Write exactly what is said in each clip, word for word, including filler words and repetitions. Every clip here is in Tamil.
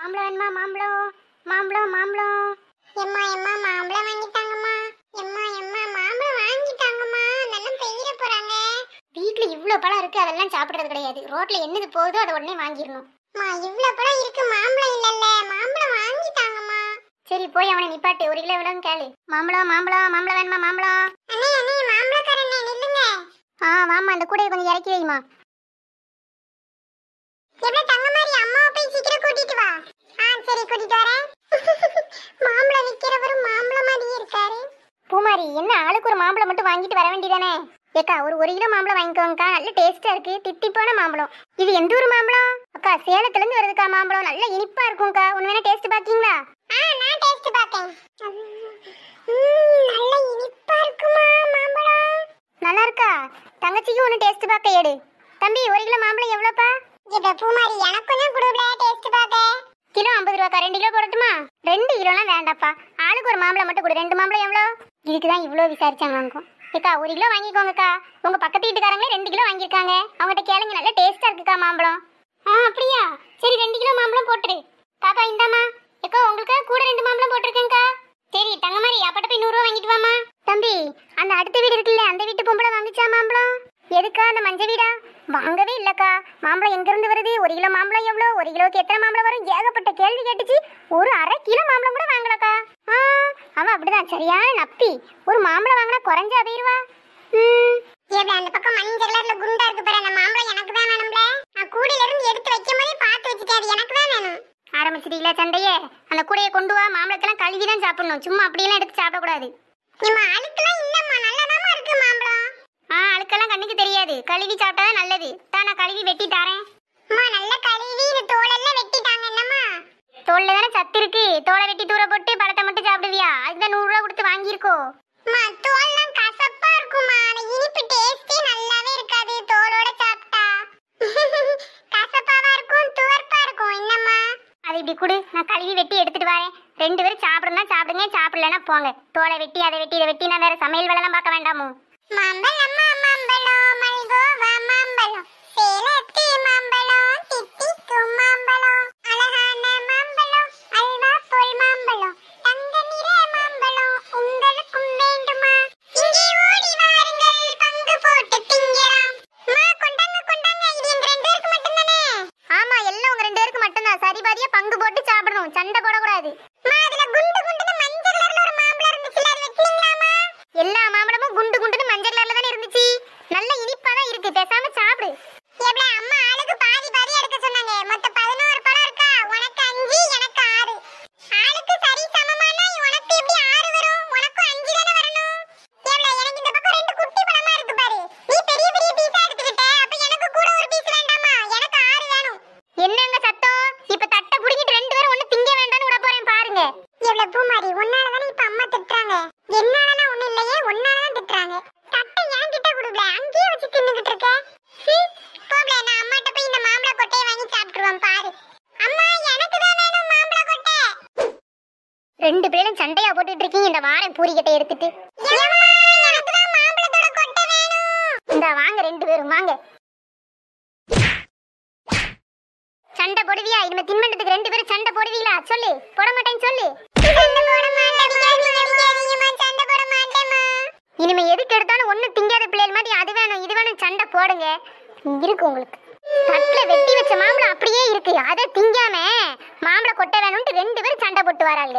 மாம்பழம் வேணுமா? மாம்பழம் மாம்பழம் மாம்பழம். எம்மா எம்மா மாம்பழம் வாங்கிட்டாங்கம்மா. எம்மா எம்மா மாம்பழம் வாங்கிட்டாங்கம்மா. நல்லா பெய்ய போறாங்க. வீட்ல இவ்ளோ பழம் இருக்கு, அதெல்லாம் சாப்பிடுறது கிடையாது. ரோட்ல என்னது போகுதோ அதை உடனே வாங்கிடணும். மா இவ்ளோ பழம் இருக்கு, மாம்பழம் இல்லல்ல. மாம்பழம் வாங்கிட்டாங்கம்மா. சரி போய் அவனை நிப்பாட்டு, ஒரு கிலோ எவ்வளோன்னு கேளு. மாம்பழம் மாம்பழம் மாம்பழம் வேணுமா? மாம்பழம். அண்ணே அண்ணே மாம்பழக்காரண்ணே நில்லுங்க. ஆ வாமா, அந்த கூடையை கொஞ்சம் இறக்கி வைமா. எவ்வளவு தங்க மாதிரி அம்மாவை போய் சீக்கிரம் கூட்டிட்டு வா. ஆ சரி கூட்டிட்டு வரேன். மாம்பழம் விக்கிறவரும் மாம்பழம் மாதிரியே இருக்காரு. பூமாரி, என்ன ஆளுக்கு ஒரு மாம்பழம் மட்டும் வாங்கிட்டு வர வேண்டியதானே? ஏக்கா ஒரு ஒரு கிலோ மாம்பழம் வாங்கிக்கோங்கக்கா, நல்ல டேஸ்டா இருக்கு, தித்திப்பான மாம்பழம். இது எந்த ஊர் மாம்பழம்? அக்கா சேலத்துல இருந்து வருதுக்கா மாம்பழம், நல்ல இனிப்பா இருக்கும்க்கா. ஒன்னு வேணா டேஸ்ட் பாத்தீங்களா? ஆ நான் டேஸ்ட் பார்த்தேன். ம் நல்ல இனிப்பா இருக்குமா மாம்பழம்? நல்லா இருக்கா? தங்கச்சிக்கு ஒன்னு டேஸ்ட் பார்க்க ஏடு. தம்பி ஒரு கிலோ மாம்பழம் எவ்வளோப்பா? இப்ப பூமாரி எனக்கும் தான் குடுல டேஸ்ட் பாக்க. கிலோ ஐம்பது ரூபாக்கா, ரெண்டு கிலோ போடட்டுமா? ரெண்டு கிலோலாம் வேண்டாப்பா, ஆளுக்கு ஒரு மாம்பழம் மட்டும் கொடு. ரெண்டு மாம்பழம் எவ்வளோ? இதுக்கு தான் இவ்வளோ விசாரிச்சாங்க வாங்கும். ஏக்கா ஒரு கிலோ வாங்கிக்கோங்கக்கா. உங்க பக்கத்து வீட்டுக்காரங்களே ரெண்டு கிலோ வாங்கியிருக்காங்க, அவங்ககிட்ட கேளுங்க, நல்லா டேஸ்டா இருக்குக்கா மாம்பழம். ஆ அப்படியா? சரி ரெண்டு கிலோ மாம்பழம் போட்டுரு. காக்கா இந்தாமா. ஏக்கா உங்களுக்கு கூட ரெண்டு மாம்பழம் போட்டிருக்கேங்க்கா. சரி தங்க மாதிரி அப்பட்ட போய் நூறுரூவா வாங்கிட்டு வாமா. தம்பி அந்த அடுத்த வீடு இருக்குல்ல, அந்த வீட்டு பொம்பளை வாங்கிச்சா மாம்பழம்? எதுக்கா அந்த மஞ்சள் வீடா? வாங்கவே இல்லக்கா. மாம்பழம் எங்க இருந்து வருது? ஒரு கிலோ மாம்பழம் எவ்வளோ? ஒரு கிலோக்கு எத்தனை மாம்பழம் வரும்? ஏகப்பட்ட கேள்வி கேட்டுச்சு. ஒரு அரை கிலோ மாம்பழம் கூட வாங்கலக்கா. ஆ அவன் அப்படிதான் சரியான நப்பி. ஒரு மாம்பழம் வாங்கினா குறைஞ்சா போயிருவா. ம் ஏப்ல அந்த பக்கம் மஞ்சள் கலர்ல குண்டா இருக்கு பாரு, அந்த மாம்பழம் எனக்கு தான் வேணும்ல. நான் கூடையில இருந்து எடுத்து வைக்கும் போதே பார்த்து வச்சுட்டேன், அது எனக்கு தான் வேணும். ஆரம்பிச்சிட்டீங்களா சண்டையே? அந்த கூடையை கொண்டு வா. மாம்பழத்தெல்லாம் கழுவி தான் சாப்பிடணும், சும்மா அப்படியெல்லாம் எடுத்து சாப்பிடக்கூடாது. ஏம்மா அழுக்கெல்லாம் இல்லம்மா, நல்லதாமா இருக்கு மாம்பழம். ஆ அழுக்கெல்லாம் கண்ணுக்கு தெரியாது, கழுவி சாப்பிட்டாதான் நல்லது. தான் நான் கழுவி வெட்டி தரேன். அம்மா நல்ல கழுவி இந்த தோலெல்லாம் வெட்டிட்டாங்க என்னம்மா? தோல்ல தானே சத்து இருக்கு, தோலை வெட்டி தூர போட்டு பழத்தை மட்டும் சாப்பிடுவியா? அதுதான் நூறு ரூபா கொடுத்து வாங்கியிருக்கோ. அம்மா தோல்லாம் கசப்பா இருக்குமா, அந்த இனிப்பு டேஸ்டே நல்லாவே இருக்காது தோலோட சாப்பிட்டா. கசப்பாவா இருக்கும், துவர்ப்பா இருக்கும் என்னம்மா? அதை இப்படி கொடு, நான் கழுவி வெட்டி எடுத்துட்டு வரேன். ரெண்டு பேரும் சாப்பிடுனா சாப்பிடுங்க, சாப்பிடலன்னா போங்க. தோலை வெட்டி அதை வெட்டி இதை வெட்டி நான் வேற சமையல் வேலைலாம் பார்க்க வேண்டாமோ? மாம்பழம் மாம்பழம் மல்கோவா மாம்பழம், சேலத்து மாம்பழம், தித்திக்கும் மாம்பழம், அழகான மாம்பழம், அல்வா போல் மாம்பழம், தங்க நிற மாம்பழம் உங்களுக்கும் வேண்டுமா? இங்கே ஓடி வாருங்கள், பங்கு போட்டு திங்கலாம். அம்மா கொண்டாங்க கொண்டாங்க, இது எங்க ரெண்டு பேருக்கு மட்டும்தானே? ஆமா எல்லாம் உங்க ரெண்டு பேருக்கு மட்டும்தான். சரி பாதியா பங்கு போட்டு சாப்பிடணும், சண்டை போடக்கூடாது. அம்மா அதுல குண்டு குண்டுன்னு மஞ்சள் கலர்ல ஒரு மாம்பழம் இருந்துச்சுல, அது வெட்டீங்களாமா? எல்லா மாம்பழமும் குண்டு குண்டுன்னு மஞ்சள் கலர்ல தானே இருந்துச்சு, நல்ல இனிப்பா தான் இருக்கு, பேசாம சாப்பிடு. ஏப்ல அம்மா ஆளுக்கு பாதி பாதி எடுக்க சொன்னாங்க. மொத்தம் பதினோரு பழம் இருக்கா, உனக்கு அஞ்சு எனக்கு ஆறு. ஆளுக்கு சரி சமமானா உனக்கு எப்படி ஆறு வரும்? உனக்கு அஞ்சு தானே வரணும். ஏப்ல எனக்கு இந்த பக்கம் ரெண்டு குட்டி பழமா இருக்கு பாரு, நீ பெரிய பெரிய பீஸா எடுத்துக்கிட்ட, அப்ப எனக்கு கூட ஒரு பீஸ் வேண்டாமா? எனக்கு ஆறு வேணும். என்னங்க சத்தம்? இப்ப தட்டை புடிங்கிட்டு ரெண்டு பேரும் ஒண்ணு திங்க வேண்டாம்னு விட போறேன் பாருங்க. ஏப்ல பூமாரி உன்னால தானே இப்ப அம்மா திட்டுறாங்க. என்னாலனா ஒண்ணு இல்லையே, உன்னால தான் திட்டுறாங்க. தட்டை ஏன் கிட்ட குடுல, அங்கேயே வச்சு தின்னுகிட்டு இருக்க. போப்ல நான் அம்மாட்ட போய் இந்த மாம்பழ கொட்டையை வாங்கி சாப்பிட்டுருவேன் பாரு. அம்மா எனக்கு தான் வேணும் மாம்பழ கொட்டை. ரெண்டு பேரும் சண்டையா போட்டுட்டு இருக்கீங்க, இந்த வாரம் பூரிக்கட்டை எடுத்துட்டு. ஏம்மா எனக்கு தான் மாம்பழத்தோட கொட்டை வேணும். இந்த வாங்க ரெண்டு பேரும் வாங்க. சண்டை போடுவியா? இனிமே தின்பண்டத்துக்கு ரெண்டு பேரும் சண்டை போடுவீங்களா? சொல்லு. போட மாட்டேன்னு சொல்லு. சண்டை போட மாட்டேன், அடிக்காதீங்கம்மா, சண்டை போட மாட்டேம்மா. இனிமே எதுக்கு எடுத்தாலும் ஒண்ணு திங்காத பிள்ளைகள் மாதிரி அது வேணும் இது வேணும் சண்டை போடுங்க. இருக்கு உங்களுக்கு தட்டுல வெட்டி வச்ச மாம்பழம் அப்படியே இருக்கு, அதை திங்காம மாம்பழம் கொட்டை வேணும்ட்டு ரெண்டு பேரும் சண்டை போட்டு வராங்க.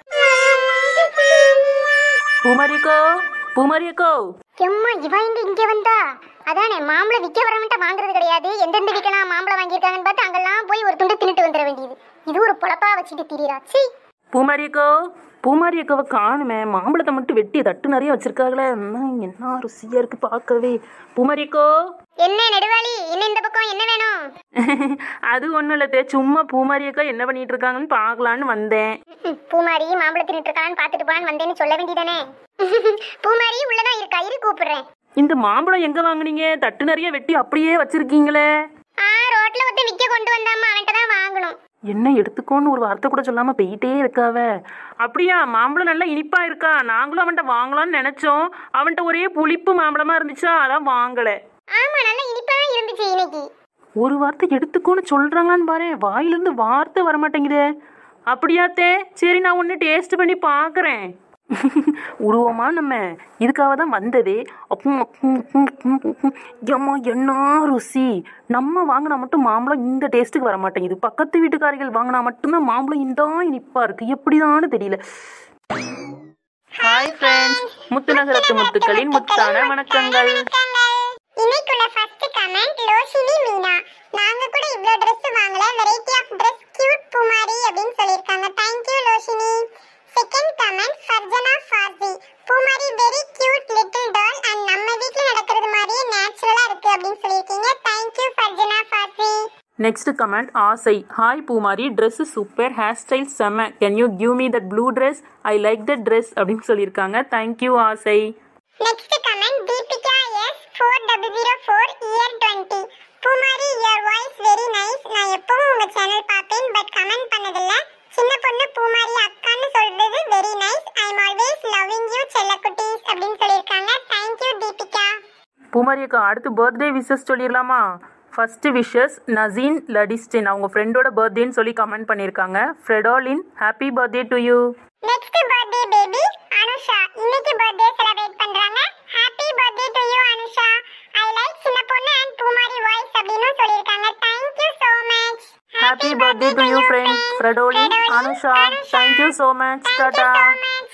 பூமாரியக்கோ பூமாரியக்கோ. எம்மா இவ இங்க இங்க வந்தா? அதானே மாம்பழம் விற்க வரவன்ட்ட வாங்குறது கிடையாது, எந்தெந்த வீட்டெல்லாம் மாம்பழம் வாங்கியிருக்காங்கன்னு பார்த்து அங்கெல்லாம் போய் ஒரு துண்டு தின்னுட்டு வந்துட வேண்டியது. இது ஒரு பொழப்பா வச்சுட்டு திரியிறா. சீ. பூமாரியக்கோ பூமாரியக்கோவை காணுமே, மாம்பழத்தை மட்டும் வெட்டி தட்டு நிறைய வச்சிருக்காங்களே, என்ன ருசியா இருக்கு பார்க்கவே. பூமாரியக்கோ. என்ன நெடுவாளி, என்ன இந்த பக்கம் என்ன வேணும்? அது ஒன்றும் இல்லை, சும்மா பூமாரியக்கா என்ன பண்ணிட்டு இருக்காங்கன்னு பார்க்கலான்னு வந்தேன். பூமாரி மாம்பழம் தின்னுட்டு இருக்கான்னு பார்த்துட்டு போலான்னு வந்தேன்னு சொல்ல வேண்டியதானே? பூமாரி உள்ளதான் இருக்கா, இரு கூப்பிடுறேன். இந்த மாம்பழம் எங்க வாங்குனீங்க? தட்டு நிறைய வெட்டி அப்படியே வச்சிருக்கீங்களே. ஆ ரோட்ல ஒருத்தன் விற்க கொண்டு வந்தாமா, அவன்கிட்ட தான் வாங்கணும். என்ன எடுத்துக்கோன்னு ஒரு வார்த்தை கூட சொல்லாம போயிட்டே இருக்காவ. அப்படியா? மாம்பழம் நல்லா இனிப்பா இருக்கா? நாங்களும் அவன்கிட்ட வாங்கலாம்னு நினைச்சோம், அவன்கிட்ட ஒரே புளிப்பு மாம்பழமா இருந்துச்சா, அதான் வாங்கல. ஆமா நல்ல இனிப்பா இருந்துச்சு இன்னைக்கு. ஒரு வார்த்தை எடுத்துக்கோன்னு சொல்கிறாங்களான்னு பாரு, வாயிலிருந்து வார்த்தை வரமாட்டேங்குதே. அப்படியாத்தே, சரி நான் ஒன்று டேஸ்ட் பண்ணி பார்க்குறேன். உருவமா நம்ம இதுக்காக தான் வந்ததே. அம்மா என்ன ருசி! நம்ம வாங்கினா மட்டும் மாம்பழம் இந்த டேஸ்ட்டுக்கு வர மாட்டேங்குது. பக்கத்து வீட்டுக்காரிகள் வாங்கினா மட்டும்தான் மாம்பழம் இந்த இனிப்பா இருக்கு. எப்படிதான்னு தெரியல. ஹாய் ஃப்ரெண்ட்ஸ், முத்துநகரத்து முத்துக்களின் முத்தான வணக்கங்கள். இன்னைக்குள்ள ஃபர்ஸ்ட் கமெண்ட் லோஷினி மீனா. நாங்க கூட இவ்ளோ Dress வாங்கல, variety of Dress cute Poomari அப்படினு சொல்லிருக்காங்க. Thank you Loshini. Second comment Farjana Fasi. Poomari very cute little doll and நம்ம வீட்ல நடக்கிறது மாதிரியே நேச்சுரலா இருக்கு அப்படினு சொல்லிருக்கீங்க. Thank you Farjana Fasi. Next comment Aasai. Hi Poomari, dress super, hair style செம்ம, can you give me that blue dress, I like that dress அப்படின்னு சொல்லியிருக்காங்க. Thank you Aasai. Next comment Deepika S four zero zero four year twenty. Poomari your voice very nice. நான் எப்பவும் உங்க சேனல் பார்ப்பேன், பட் கமெண்ட் பண்ணதில்ல. சின்ன பொண்ணு பூமாரி அக்கான்னு சொல்றது very nice. I am always loving you செல்லக்குட்டீஸ் அப்படின்னு சொல்லியிருக்காங்க. தேங்க்யூ தீபிகா. பூமாரி அக்கா, அடுத்து பர்த்டே விஷஸ் சொல்லிடலாமா? ஃபர்ஸ்ட் விஷஸ் நசீன் லடிஸ்டின், அவங்க ஃப்ரெண்டோட பர்த்டேன்னு சொல்லி கமெண்ட் பண்ணியிருக்காங்க. Fredolin, happy birthday to you. Next birthday baby Anusha. இன்னைக்கு பர்த்டே செலிப்ரேட் பண்றாங்க. Happy birthday to you Anusha. I like சின்ன பொண்ணு அண்ட் பூமாரி வாய்ஸ் அப்படின்னு சொல்லியிருக்காங்க. Thank you so much. Happy birthday to you friend Fredolin Anusha. Thank you so much. Tata.